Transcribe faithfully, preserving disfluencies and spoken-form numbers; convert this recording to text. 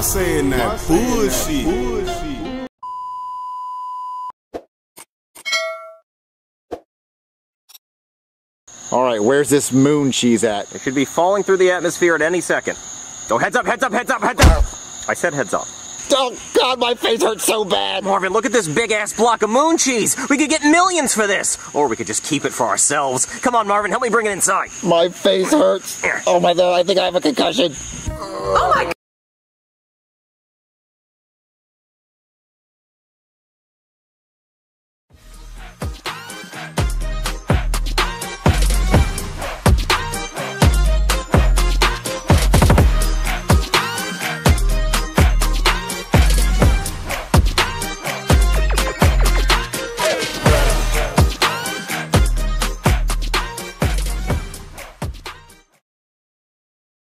saying that bullshit. All right, where's this moon cheese at? It should be falling through the atmosphere at any second. Go heads up, heads up, heads up, heads up! I said heads up. Oh God, my face hurts so bad. Marvin, look at this big-ass block of moon cheese. We could get millions for this. Or we could just keep it for ourselves. Come on, Marvin, help me bring it inside. My face hurts. Oh my God, I think I have a concussion. Oh my God!